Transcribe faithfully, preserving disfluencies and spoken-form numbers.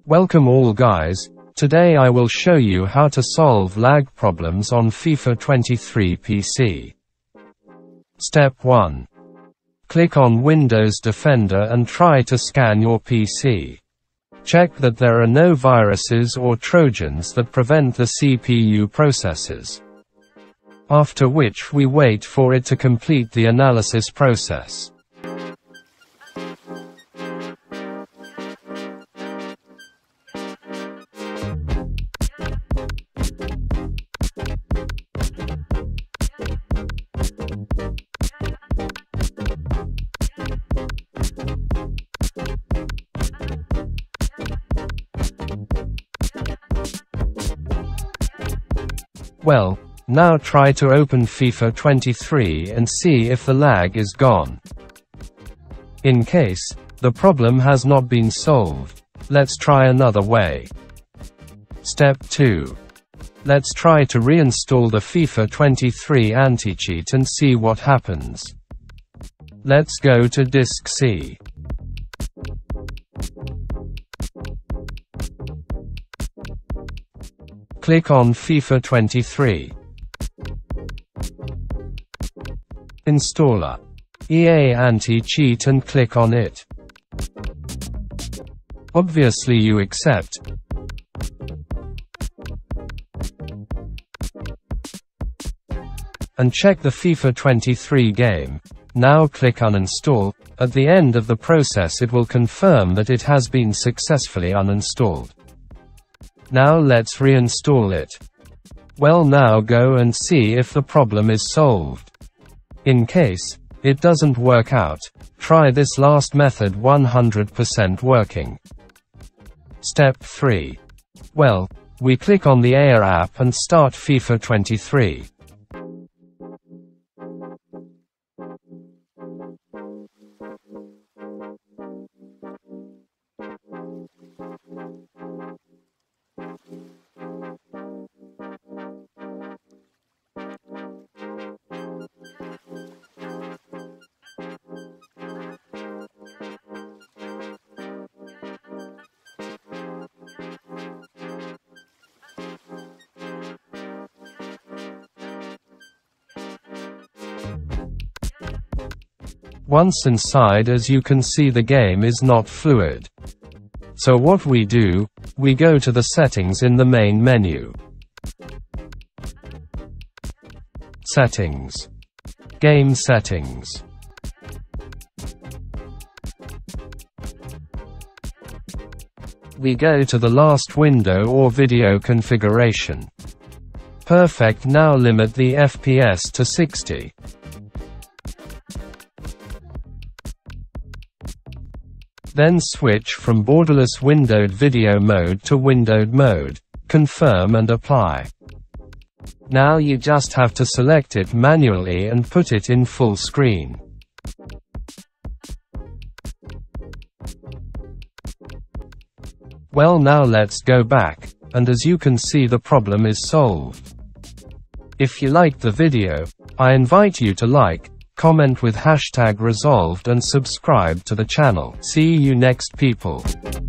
Welcome all guys, today I will show you how to solve lag problems on FIFA twenty-three P C. Step one. Click on Windows Defender and try to scan your P C. Check that there are no viruses or trojans that prevent the C P U processes. After which we wait for it to complete the analysis process. Well, now try to open FIFA twenty-three and see if the lag is gone. In case the problem has not been solved, let's try another way. Step two. Let's try to reinstall the FIFA twenty-three anti-cheat and see what happens. Let's go to Disk C. Click on FIFA twenty-three. Installer. E A Anti-Cheat and click on it. Obviously you accept. And check the FIFA twenty-three game. Now click uninstall. At the end of the process it will confirm that it has been successfully uninstalled. Now let's reinstall it. Well, now go and see if the problem is solved. In case it doesn't work out, try this last method one hundred percent working. Step three. Well, we click on the A R app and start FIFA twenty-three. Once inside, as you can see, the game is not fluid. So what we do, we go to the settings in the main menu. Settings. Game settings. We go to the last window or video configuration. Perfect. Now limit the F P S to sixty. Then switch from borderless windowed video mode to windowed mode. Confirm and apply. Now you just have to select it manually and put it in full screen. Well, now let's go back, and as you can see, the problem is solved. If you liked the video, I invite you to like, comment with hashtag resolved and subscribe to the channel. See you next, people.